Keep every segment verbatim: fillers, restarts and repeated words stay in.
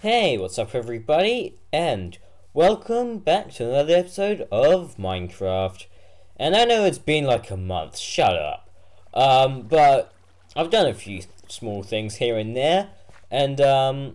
Hey, what's up everybody, and welcome back to another episode of Minecraft. And I know it's been like a month, shut up. Um, but I've done a few small things here and there, and um,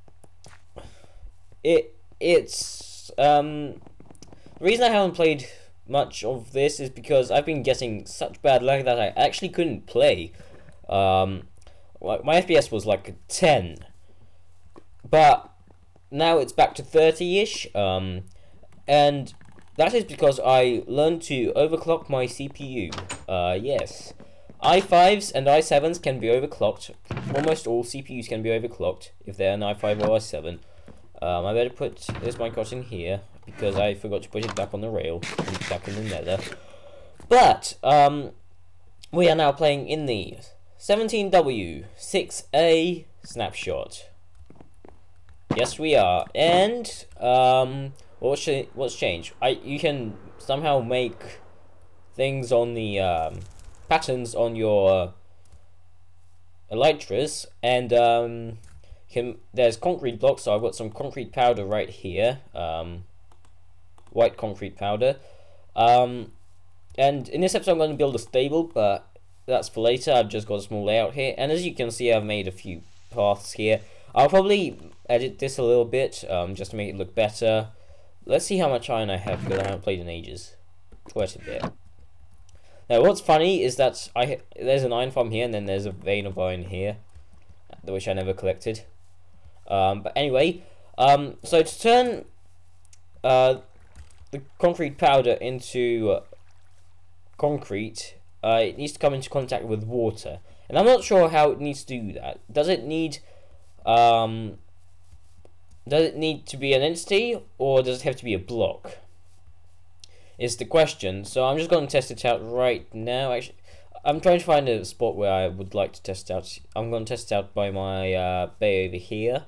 it it's um, the reason I haven't played much of this is because I've been getting such bad luck that I actually couldn't play. Um, like my F P S was like a ten. But now it's back to thirty-ish, um, and that is because I learned to overclock my C P U. Uh, yes, i fives and i sevens can be overclocked. Almost all C P Us can be overclocked if they're an i five or i seven. Um, I better put this minecart in here because I forgot to put it back on the rail, back in the nether. But um, we are now playing in the seventeen W six A snapshot. Yes, we are, and um, what's what's changed? I you can somehow make things on the um, patterns on your elytras, and um, can there's concrete blocks. So I've got some concrete powder right here, um, white concrete powder, um, and in this episode I'm going to build a stable, but that's for later. I've just got a small layout here, and as you can see, I've made a few paths here. I'll probably edit this a little bit, um, just to make it look better. Let's see how much iron I have, because I haven't played in ages. Quite a bit. Now, what's funny is that I there's an iron farm here, and then there's a vein of iron here, which I never collected. Um, but anyway, um, so to turn uh, the concrete powder into uh, concrete, uh, it needs to come into contact with water. And I'm not sure how it needs to do that. Does it need... Um, does it need to be an entity, or does it have to be a block? Is the question. So I'm just going to test it out right now. Actually, I'm trying to find a spot where I would like to test it out. I'm going to test it out by my uh, bay over here.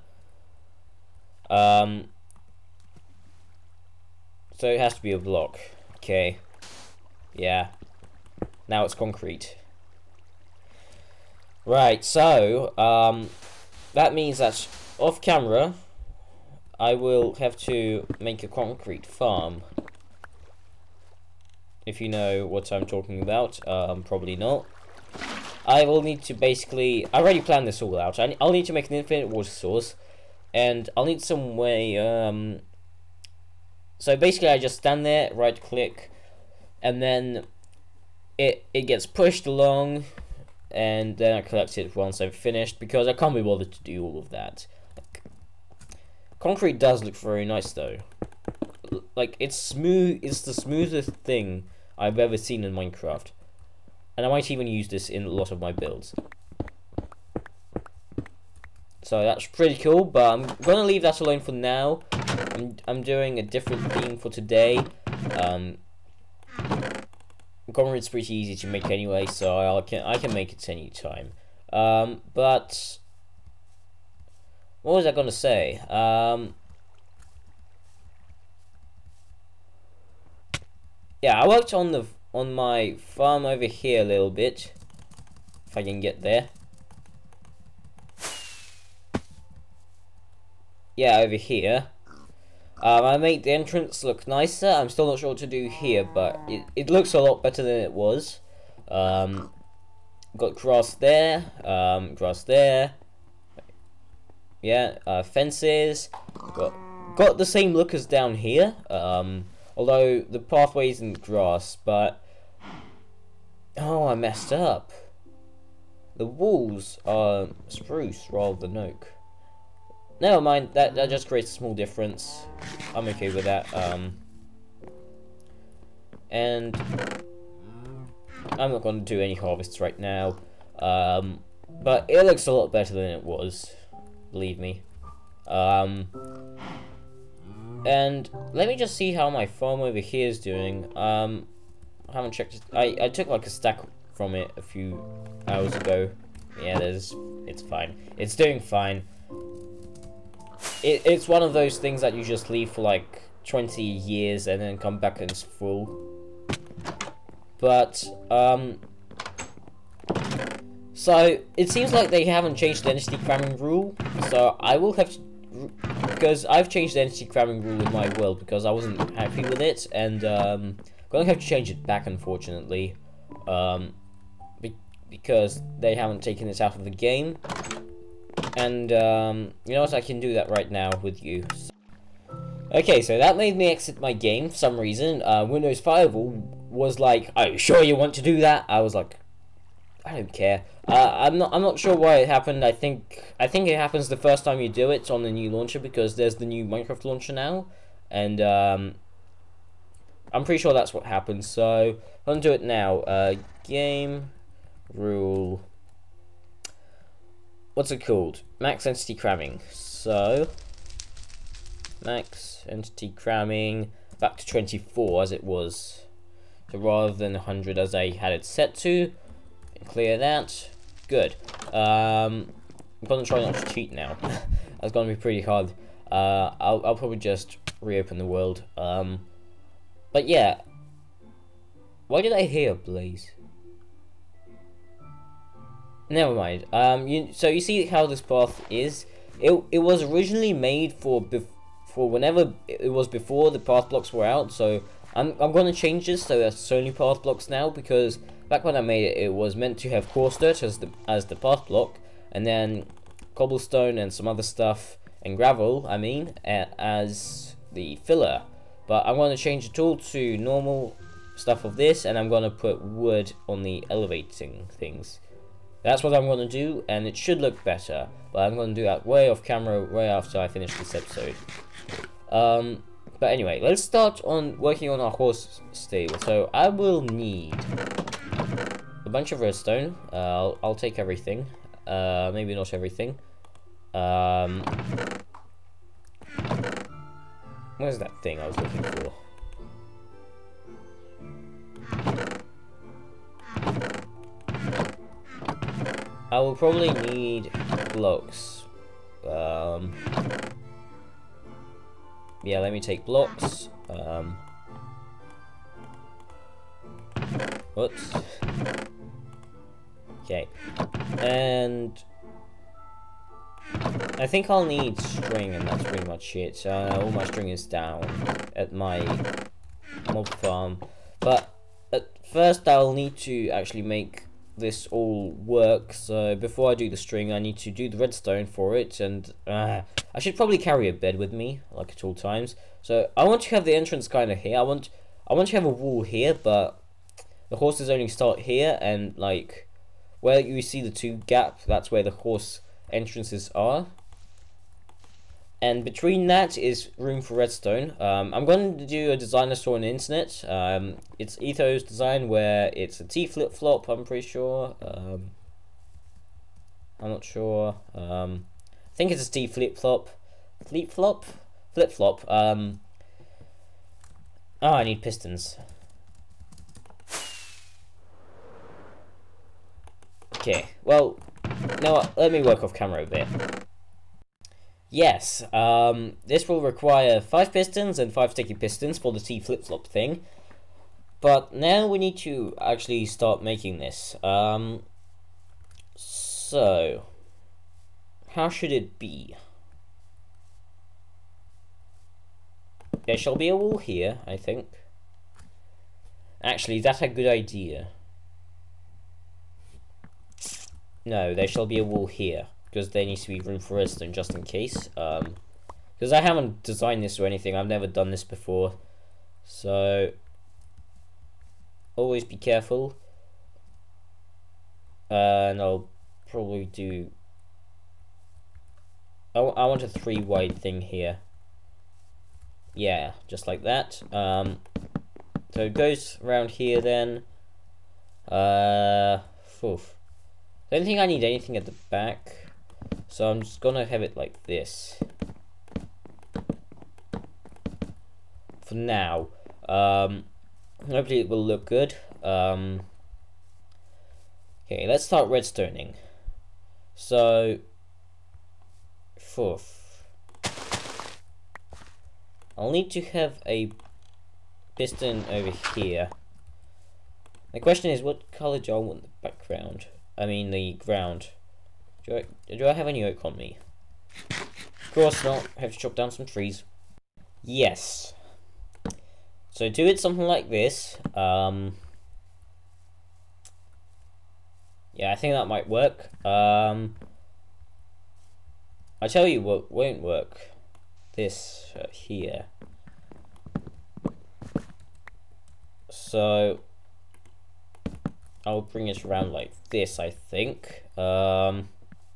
Um, so it has to be a block. Okay. Yeah. Now it's concrete. Right. So um. That means that off camera, I will have to make a concrete farm. If you know what I'm talking about, um, probably not. I will need to basically, I already planned this all out. I, I'll need to make an infinite water source, and I'll need some way. Um, so basically, I just stand there, right click, and then it it gets pushed along. And then I collect it once I've finished, because I can't be bothered to do all of that. Like, concrete does look very nice though. Like, it's smooth. It's the smoothest thing I've ever seen in Minecraft, and I might even use this in a lot of my builds. So that's pretty cool. But I'm gonna leave that alone for now. I'm I'm doing a different theme for today. Um, Concrete's pretty easy to make anyway, so I can I can make it any time. Um, but what was I gonna say? Um, yeah, I worked on the on my farm over here a little bit. If I can get there. Yeah, over here. Um, I made the entrance look nicer. I'm still not sure what to do here, but it, it looks a lot better than it was. Um, got grass there, um, grass there. Yeah, uh, fences. Got, got the same look as down here, um, although the pathway isn't grass, but... Oh, I messed up. The walls are spruce rather than oak. Never mind, that, that just creates a small difference. I'm okay with that. Um, and I'm not going to do any harvests right now. Um, but it looks a lot better than it was, believe me. Um, and let me just see how my farm over here is doing. Um, I haven't checked it. I, I took like a stack from it a few hours ago. Yeah, there's, it's fine. It's doing fine. It, it's one of those things that you just leave for like twenty years and then come back and it's full. But, um... so, it seems like they haven't changed the density cramming rule, so I will have to because I've changed the entity cramming rule in my world because I wasn't happy with it, and um, I'm gonna have to change it back, unfortunately, um, be because they haven't taken this out of the game. And um, you know what? I can do that right now with you. So, okay, so that made me exit my game for some reason. Uh, Windows Firewall was like, "Are you sure you want to do that?" I was like, "I don't care." Uh, I'm not. I'm not sure why it happened. I think. I think it happens the first time you do it on the new launcher because there's the new Minecraft launcher now, and um, I'm pretty sure that's what happened. So I'm gonna do it now. Uh, game rule. What's it called? Max entity cramming. So max entity cramming back to twenty-four as it was. So rather than one hundred as I had it set to. Clear that. Good. Um, I'm gonna try not to cheat now. That's gonna be pretty hard. Uh, I'll I'll probably just reopen the world. Um, but yeah. Why did I hear a blaze? Never mind. Um, you so you see how this path is. It it was originally made for bef for whenever it was before the path blocks were out. So I'm I'm gonna change this so there's only path blocks now, because back when I made it, it was meant to have coarse dirt as the as the path block, and then cobblestone and some other stuff and gravel. I mean, uh, as the filler. But I'm gonna change it all to normal stuff of this, and I'm gonna put wood on the elevating things. That's what I'm going to do, and it should look better. But I'm going to do that way off camera, way after I finish this episode. Um, but anyway, let's start on working on our horse stable. So I will need a bunch of redstone. Uh, I'll, I'll take everything. Uh, maybe not everything. Um, where's that thing I was looking for? I will probably need blocks. Um, yeah, let me take blocks. Um, whoops. Okay. And I think I'll need string, and that's pretty much it. Uh, all my string is down at my mob farm. But at first I'll need to actually make this all work. So before I do the string, I need to do the redstone for it, and uh, I should probably carry a bed with me, like at all times. So I want to have the entrance kind of here. I want I want to have a wall here, but the horses only start here, and like where you see the two gap, that's where the horse entrances are. And between that is room for redstone. Um, I'm going to do a design I saw on the internet. Um, it's Ethos design, where it's a T flip-flop, I'm pretty sure. Um, I'm not sure. Um, I think it's a T flip-flop. Flip-flop? Flip-flop. Um, oh, I need pistons. Okay, well, now let me work off camera a bit. Yes, um, this will require five pistons and five sticky pistons for the T flip-flop thing. But now we need to actually start making this. Um, so, how should it be? There shall be a wall here, I think. Actually, that's a good idea. No, there shall be a wall here, because there needs to be room for redstone just in case. Um, because I haven't designed this or anything, I've never done this before. So, always be careful. Uh, and I'll probably do... I, I want a three wide thing here. Yeah, just like that. Um, so it goes around here then. Uh, oof. I don't think I need anything at the back. So I'm just gonna have it like this for now. Um, hopefully it will look good. Um, okay, let's start redstoning. So, fourth, I'll need to have a piston over here. The question is, what color do I want the background? I mean the ground. Do I, do I have any oak on me? course not. I have to chop down some trees. Yes. So do it something like this. Um, yeah, I think that might work. Um, I tell you what won't work. This uh, here. So I'll bring it around like this, I think. Um,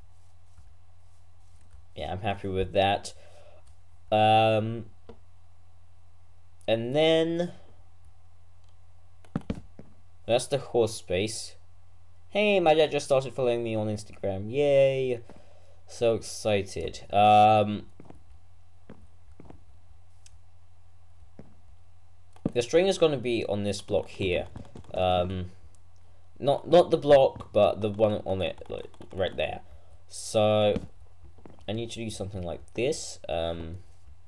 yeah, I'm happy with that. Um, and then that's the horse space. Hey, my dad just started following me on Instagram. Yay! So excited. Um, the string is going to be on this block here. Um, not not the block, but the one on it, like, right there. So I need to do something like this. Um,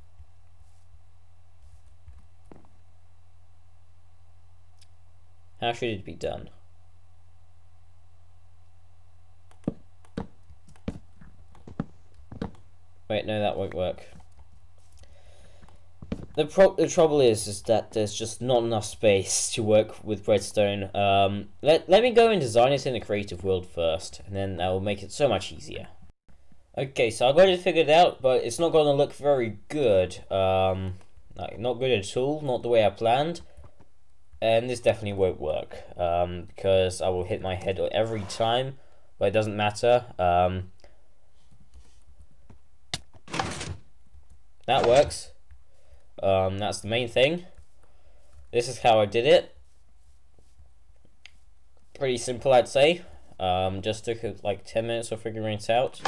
how should it be done? Wait, no, that won't work. The pro the trouble is, is that there's just not enough space to work with redstone. Um, let let me go and design it in a creative world first, and then that will make it so much easier. Okay, so I got it figured out, but it's not going to look very good. Um, like, not good at all, not the way I planned. And this definitely won't work, um, because I will hit my head every time, but it doesn't matter. Um, that works. Um, that's the main thing. This is how I did it. Pretty simple, I'd say. Um, just took like ten minutes of figuring it out.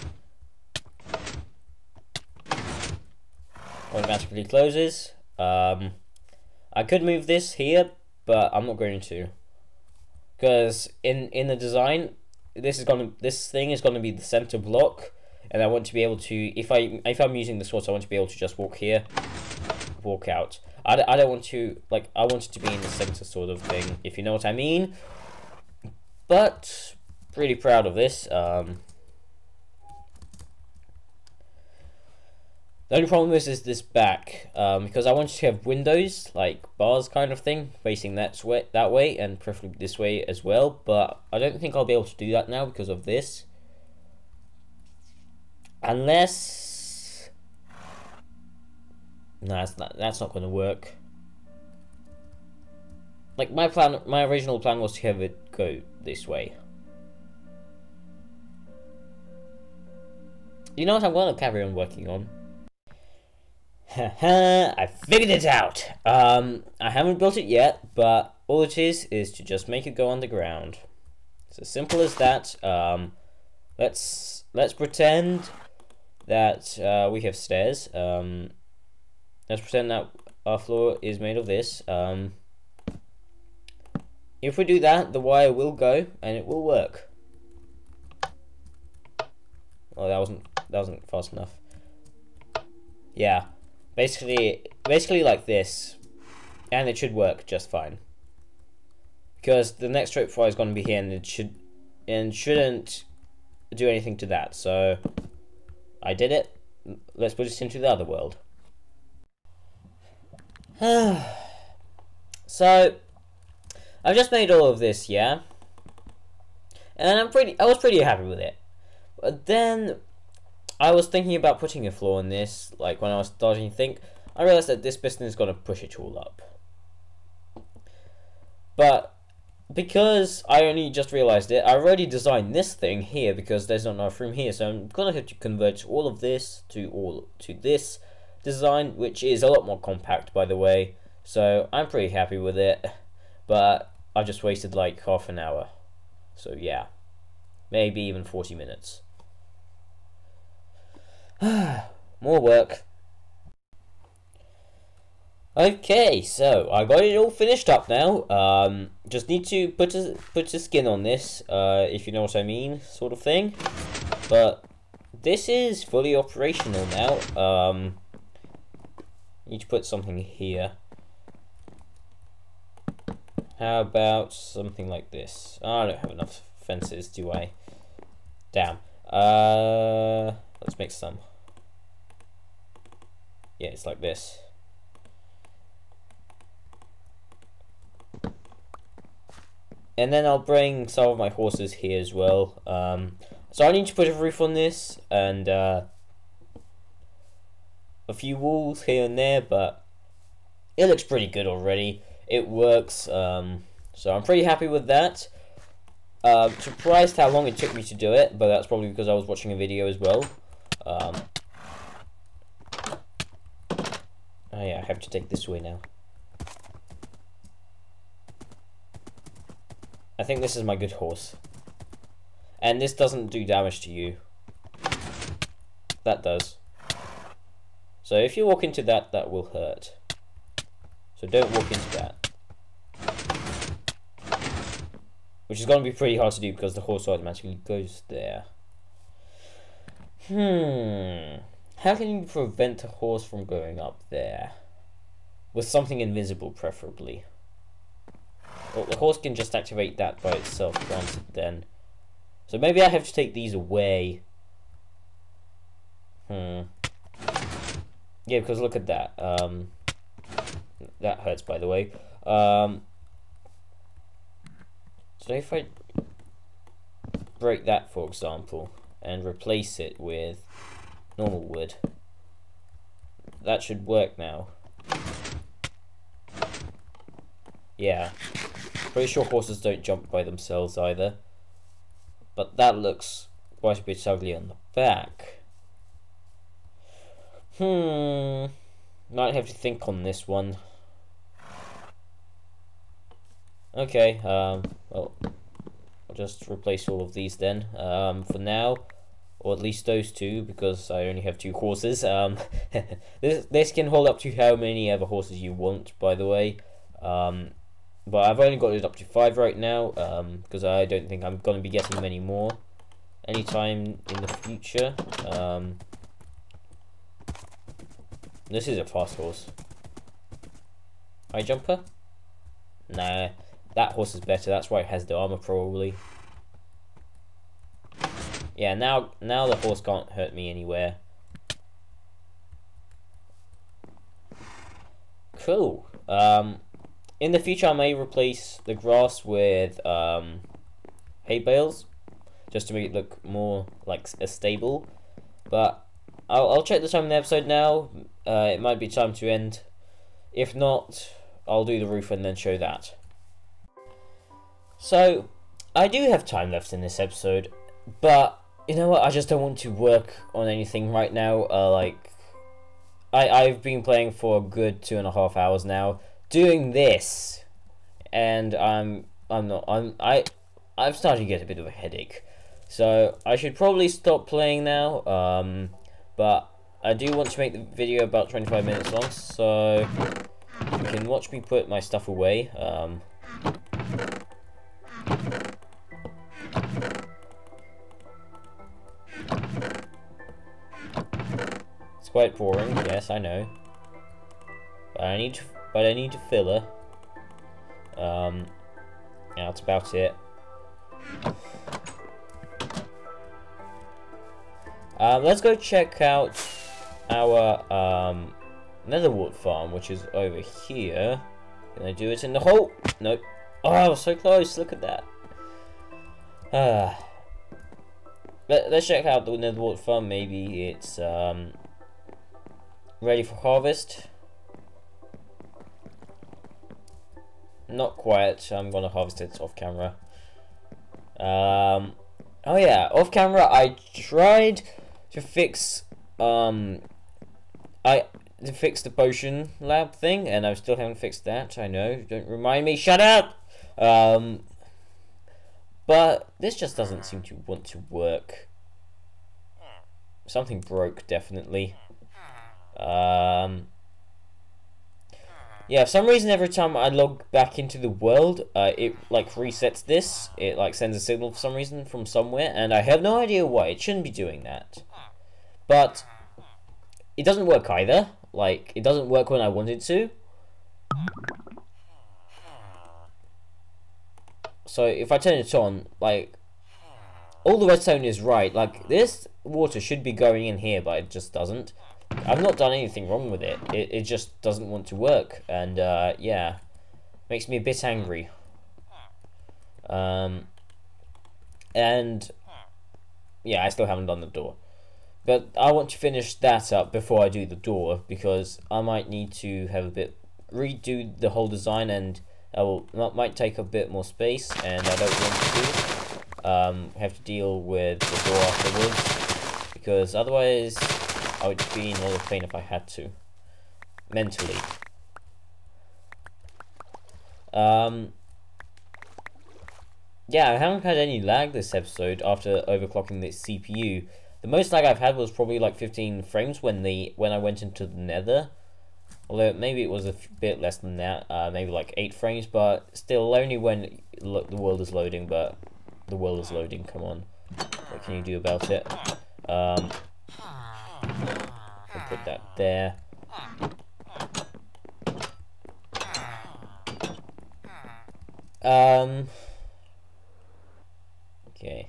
Automatically closes. Um, I could move this here, but I'm not going to, because in in the design, this is gonna this thing is gonna be the center block, and I want to be able to, if I if I'm using the sword, I want to be able to just walk here, walk out. I, I don't want to, like, I want it to be in the center sort of thing, if you know what I mean. But pretty proud of this. Um, The only problem is, is this back, um, because I want to have windows, like bars kind of thing, facing that way, that way, and preferably this way as well, but I don't think I'll be able to do that now because of this. Unless... No, that's not, that's not going to work. Like, my plan, my original plan was to have it go this way. You know what I'm going to carry on working on? Haha, I figured it out. Um, I haven't built it yet, but all it is is to just make it go underground. It's as simple as that. Um, let's let's pretend that uh, we have stairs. Um, let's pretend that our floor is made of this. Um, if we do that, the wire will go and it will work. Well, that wasn't that wasn't fast enough. Yeah. Basically, basically like this, and it should work just fine. Because the next rope fire is going to be here, and it should, and shouldn't do anything to that. So, I did it. Let's put it into the other world. So, I've just made all of this, yeah, and I'm pretty. I was pretty happy with it, but then I was thinking about putting a floor in this, like when I was starting to think, I realized that this piston is going to push it all up. But because I only just realized it, I already designed this thing here because there's not enough room here, so I'm going to have to convert all of this to all to this design, which is a lot more compact, by the way. So I'm pretty happy with it, but I just wasted like half an hour. So yeah, maybe even forty minutes. More work. Okay, so I got it all finished up now. Um, just need to put a put a skin on this, uh, if you know what I mean, sort of thing. But this is fully operational now. Um, need to put something here. How about something like this? Oh, I don't have enough fences, do I? Damn. Uh, let's make some. Yeah, it's like this. And then I'll bring some of my horses here as well. Um, so I need to put a roof on this and uh, a few walls here and there, but it looks pretty good already. It works, um, so I'm pretty happy with that. Uh, surprised how long it took me to do it, but that's probably because I was watching a video as well. Um, oh yeah, I have to take this way now. I think this is my good horse. And this doesn't do damage to you. That does. So if you walk into that, that will hurt. So don't walk into that. Which is going to be pretty hard to do because the horse automatically goes there. Hmm. How can you prevent a horse from going up there? With something invisible, preferably. Well, the horse can just activate that by itself, can't it then? So maybe I have to take these away. Hmm. Yeah, because look at that. Um, that hurts, by the way. Um, so if I break that, for example, and replace it with normal wood, that should work now. Yeah. Pretty sure horses don't jump by themselves either. But that looks quite a bit ugly on the back. Hmm. Might have to think on this one. Okay, um, well, I'll just replace all of these then, um, for now. Or at least those two, because I only have two horses. Um, this, this can hold up to how many other horses you want, by the way. Um, but I've only got it up to five right now, um, because I don't think I'm going to be getting many more anytime in the future. Um, this is a fast horse. High jumper? Nah, that horse is better. That's why it has the armor, probably. Yeah, now now the horse can't hurt me anywhere. Cool. Um, in the future, I may replace the grass with um, hay bales, just to make it look more like a stable. But I'll, I'll check the time in the episode now. Uh, it might be time to end. If not, I'll do the roof and then show that. So, I do have time left in this episode, but you know what? I just don't want to work on anything right now. Uh, like, I I've been playing for a good two and a half hours now, doing this, and I'm I'm not I'm I I'm starting to get a bit of a headache, so I should probably stop playing now. Um, but I do want to make the video about twenty-five minutes long, so you can watch me put my stuff away. Um. It's quite boring, yes, I know. But I need to, but I need to filler. Um, yeah, that's about it. Um, let's go check out our um, netherwort farm, which is over here. Can I do it in the hole? Nope. Oh, so close! Look at that. Ah. Let, let's check out the netherwort farm. Maybe it's um, ready for harvest. Not quite. I'm gonna harvest it off camera. Um, oh yeah, off camera I tried to fix um, I to fix the potion lab thing, and I still haven't fixed that. I know. Don't remind me. Shut up. Um, but this just doesn't seem to want to work. Something broke, definitely. Um, yeah, for some reason every time I log back into the world, uh, it like resets this. It like sends a signal for some reason from somewhere, and I have no idea why. It shouldn't be doing that. But it doesn't work either. Like, it doesn't work when I want it to. So if I turn it on, like, all the redstone is right. Like, this water should be going in here, but it just doesn't. I've not done anything wrong with it. It, it just doesn't want to work. And, uh, yeah. Makes me a bit angry. Um, and, yeah, I still haven't done the door. But I want to finish that up before I do the door, because I might need to have a bit... redo the whole design, and I will, that might take a bit more space, and I don't want to um, have to deal with the door afterwards, because otherwise I would be in a lot of pain if I had to, mentally. Um, yeah, I haven't had any lag this episode after overclocking the C P U. The most lag I've had was probably like fifteen frames when the when I went into the Nether. Although maybe it was a bit less than that, uh, maybe like eight frames, but still only when lo the world is loading. But the world is loading. Come on, what can you do about it? Um, I'll put that there. Um. Okay.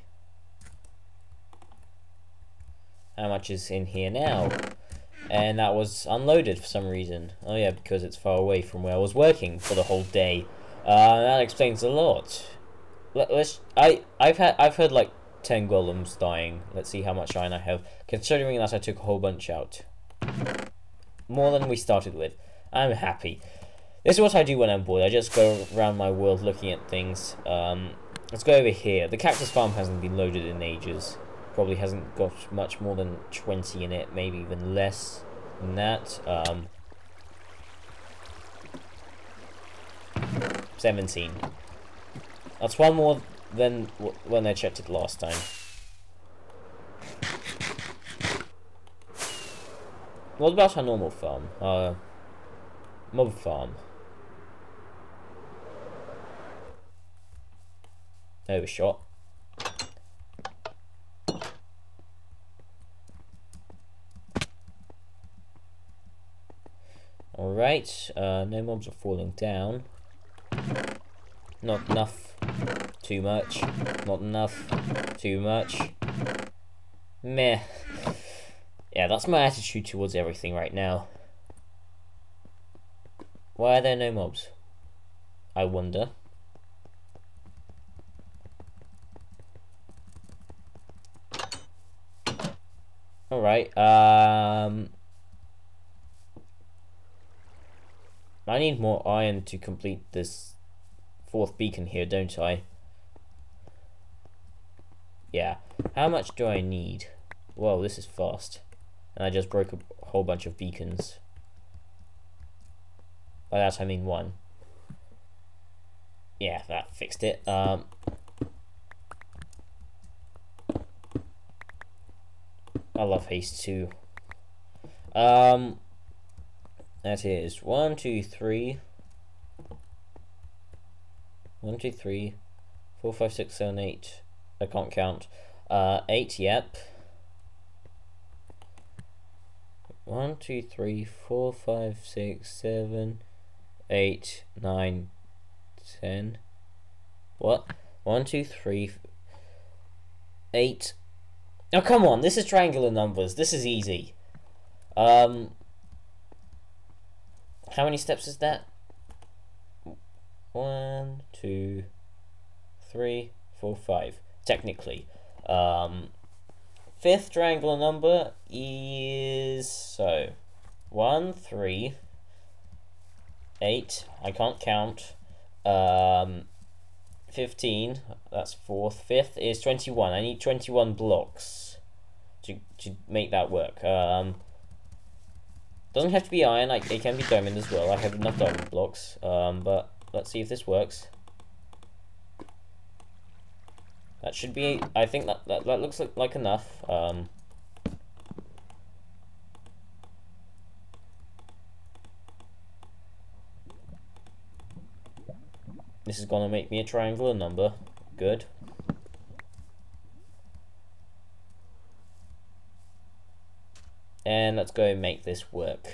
How much is in here now? And that was unloaded for some reason. Oh yeah, because it's far away from where I was working for the whole day. Uh, that explains a lot. Let, let's. I I've had I've heard like ten golems dying. Let's see how much iron I have. Considering that I took a whole bunch out, more than we started with. I'm happy. This is what I do when I'm bored. I just go around my world looking at things. Um, let's go over here. The cactus farm hasn't been loaded in ages. Probably hasn't got much more than twenty in it, maybe even less than that. Um, seventeen. That's one more than w when I checked it last time. What about our normal farm? Uh, mob farm. Overshot. Alright, uh, no mobs are falling down. Not enough. Too much. Not enough. Too much. Meh. Yeah, that's my attitude towards everything right now. Why are there no mobs? I wonder. Alright, um... I need more iron to complete this fourth beacon here, don't I? Yeah. How much do I need? Whoa, this is fast. And I just broke a whole bunch of beacons. By that I mean one. Yeah, that fixed it. Um... I love haste too. Um... That is one, two, three, one, two, three, four, five, six, seven, eight. I can't count. Uh, eight. Yep. One, two, three, four, five, six, seven, eight, nine, ten. What? One, two, three, eight. Oh, come on! This is triangular numbers. This is easy. Um. How many steps is that? One, two, three, four, five. Technically. Um, fifth triangular number is... So, one, three, eight. I can't count. Um, fifteen. That's fourth. Fifth is twenty-one. I need twenty-one blocks to, to make that work. Um... Doesn't have to be iron, like, it can be diamond as well. I have enough diamond blocks, um, but let's see if this works. That should be, I think that, that, that looks like, like enough. Um, this is gonna make me a triangular number. Good. And let's go and make this work.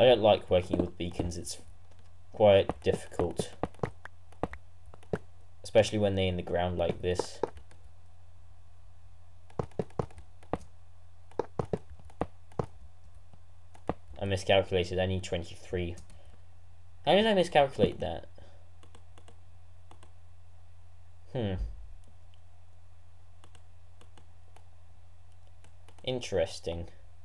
I don't like working with beacons, it's quite difficult. Especially when they're in the ground like this. I miscalculated, I need twenty-three. How did I miscalculate that? Hmm. Interesting.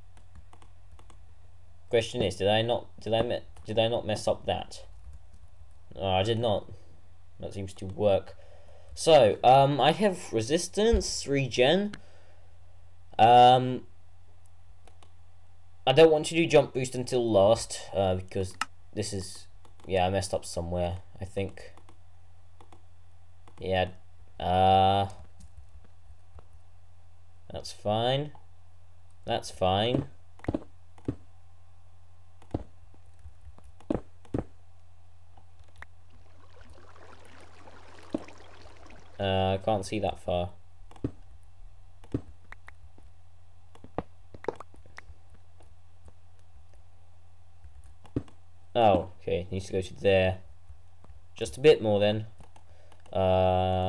Question is, did I not did I me did I not mess up that? No, I did not. That seems to work. So, um, I have resistance, regen. Um, I don't want to do jump boost until last, uh, because this is, yeah, I messed up somewhere, I think. Yeah, uh, that's fine. That's fine. Uh, I can't see that far. Oh, okay, needs to go to there. Just a bit more then. Uh,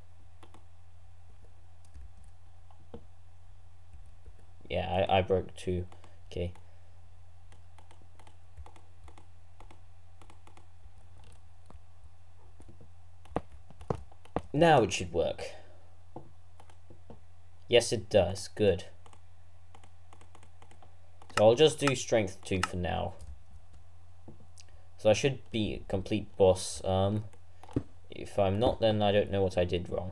yeah, I, I broke two. Okay. Now it should work. Yes, it does. Good. So I'll just do strength two for now. So I should be a complete boss. Um, if I'm not, then I don't know what I did wrong.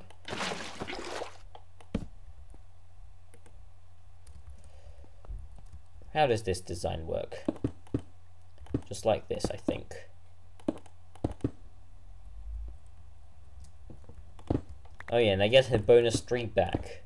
How does this design work? Just like this, I think. Oh yeah, and I get a bonus three back.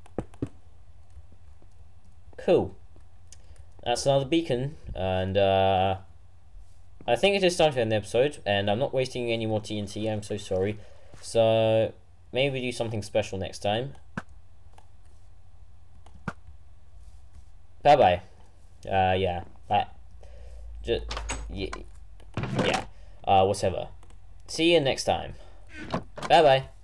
Cool. That's another beacon, and uh, I think it is time to end the episode, and I'm not wasting any more T N T, I'm so sorry. So, maybe do something special next time. Bye-bye. Uh, yeah. Bye. Just, yeah. Yeah. Uh, whatever. See you next time. Bye-bye.